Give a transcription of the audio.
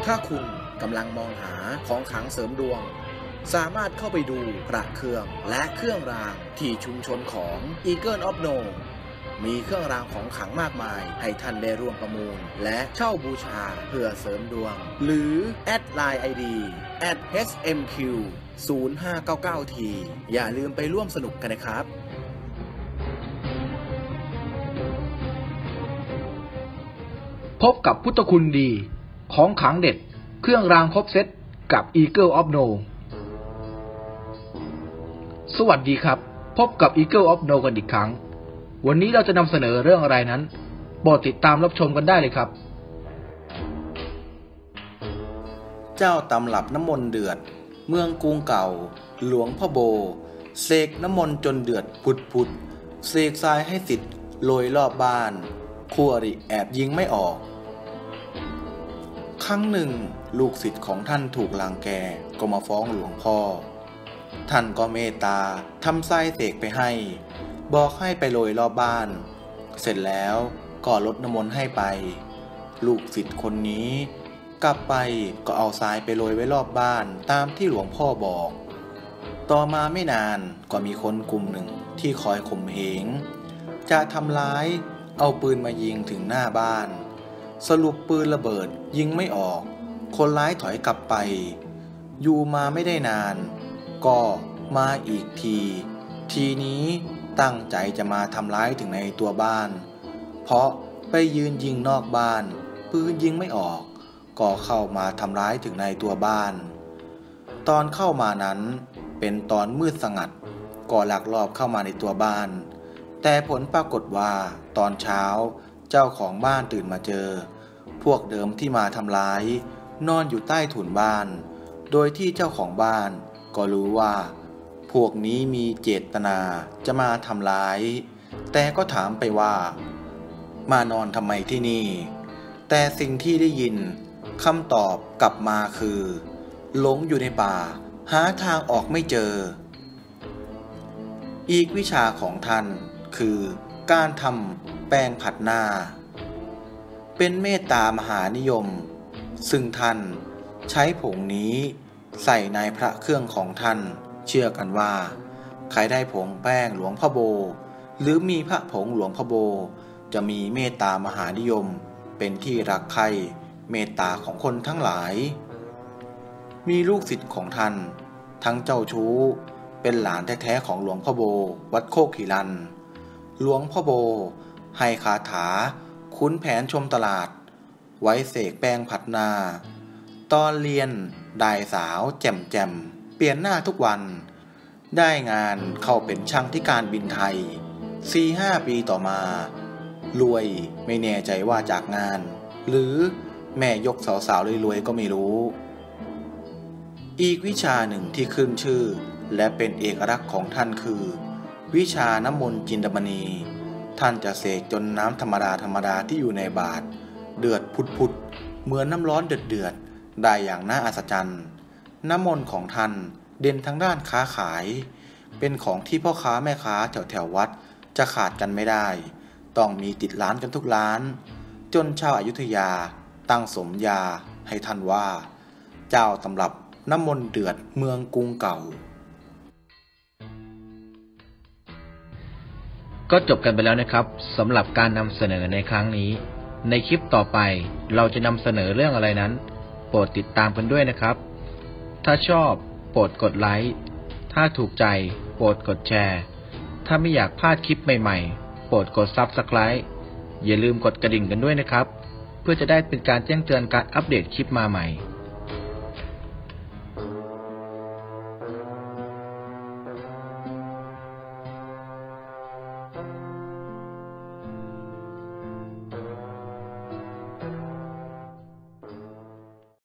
ถ้าคุณกำลังมองหาของขลังเสริมดวงสามารถเข้าไปดูพระเครื่องและเครื่องรางที่ชุมชนของ Eagle of No มีเครื่องรางของขลังมากมายให้ท่านได้ร่วมประมูลและเช่าบูชาเพื่อเสริมดวงหรือแอดไลน์ ID @HMQ 0599T อย่าลืมไปร่วมสนุกกันนะครับพบกับพุทธคุณดีของขลังเด็ดเครื่องรางครบเซตกับ Eagle of No สวัสดีครับพบกับ Eagle of No กันอีกครั้งวันนี้เราจะนำเสนอเรื่องอะไรนั้นโปรดติดตามรับชมกันได้เลยครับเจ้าตำรับน้ำมนต์เดือดเมืองกรุงเก่าหลวงพ่อโบเสกน้ำมนต์จนเดือดพุดเสกทรายให้สิทธิ์โรยรอบบ้านคู่อริแอบยิงไม่ออกครั้งหนึ่งลูกศิษย์ของท่านถูกรังแกก็มาฟ้องหลวงพ่อท่านก็เมตตาทำทรายเสกไปให้บอกให้ไปโรยรอบบ้านเสร็จแล้วก็ลดน้ำมนต์ให้ไปลูกศิษย์คนนี้กลับไปก็เอาทรายไปโรยไว้รอบบ้านตามที่หลวงพ่อบอกต่อมาไม่นานก็มีคนกลุ่มหนึ่งที่คอยข่มเหงจะทำร้ายเอาปืนมายิงถึงหน้าบ้านสรุปปืนระเบิดยิงไม่ออกคนร้ายถอยกลับไปอยู่มาไม่ได้นานก็มาอีกทีนี้ตั้งใจจะมาทำร้ายถึงในตัวบ้านเพราะไปยืนยิงนอกบ้านปืนยิงไม่ออกก็เข้ามาทำร้ายถึงในตัวบ้านตอนเข้ามานั้นเป็นตอนมืดสงัดก็ลักลอบเข้ามาในตัวบ้านแต่ผลปรากฏว่าตอนเช้าเจ้าของบ้านตื่นมาเจอพวกเดิมที่มาทำร้ายนอนอยู่ใต้ถุนบ้านโดยที่เจ้าของบ้านก็รู้ว่าพวกนี้มีเจตนาจะมาทำร้ายแต่ก็ถามไปว่ามานอนทำไมที่นี่แต่สิ่งที่ได้ยินคำตอบกลับมาคือหลงอยู่ในป่าหาทางออกไม่เจออีกวิชาของท่านคือการทำแป้งผัดหน้าเป็นเมตตามหานิยมซึ่งท่านใช้ผงนี้ใส่ในพระเครื่องของท่านเชื่อกันว่าใครได้ผงแป้งหลวงพ่อโบหรือมีพระผงหลวงพ่อโบจะมีเมตตามหานิยมเป็นที่รักใคร่เมตตาของคนทั้งหลายมีลูกศิษย์ของท่านทั้งเจ้าชู้เป็นหลานแท้ๆของหลวงพ่อโบวัดโคกหิรันหลวงพ่อโบให้คาถาคุ้นแผนชมตลาดไว้เสกแป้งผัดหน้าตอนเรียนได้สาวแจ่มเปลี่ยนหน้าทุกวันได้งานเข้าเป็นช่างที่การบินไทย 4-5 ปีต่อมารวยไม่แน่ใจว่าจากงานหรือแม่ยกสาวๆรวยๆก็ไม่รู้อีกวิชาหนึ่งที่ขึ้นชื่อและเป็นเอกลักษณ์ของท่านคือวิชาน้ำมนต์จินดามณีท่านจะเสกจนน้ำธรรมดาที่อยู่ในบาตรเดือดพุดๆเหมือนน้ำร้อนเดือดได้อย่างน่าอัศจรรย์น้ำมนต์ของท่านเด่นทั้งด้านค้าขายเป็นของที่พ่อค้าแม่ค้าแถววัดจะขาดกันไม่ได้ต้องมีติดร้านกันทุกร้านจนชาวอยุธยาตั้งสมญาให้ท่านว่าเจ้าตำรับน้ำมนต์เดือดเมืองกรุงเก่าก็จบกันไปแล้วนะครับสำหรับการนำเสนอในครั้งนี้ในคลิปต่อไปเราจะนำเสนอเรื่องอะไรนั้นโปรดติดตามกันด้วยนะครับถ้าชอบโปรดกดไลค์ถ้าถูกใจโปรดกดแชร์ถ้าไม่อยากพลาดคลิปใหม่ๆโปรดกด Subscribe อย่าลืมกดกระดิ่งกันด้วยนะครับเพื่อจะได้เป็นการแจ้งเตือนการอัปเดตคลิปมาใหม่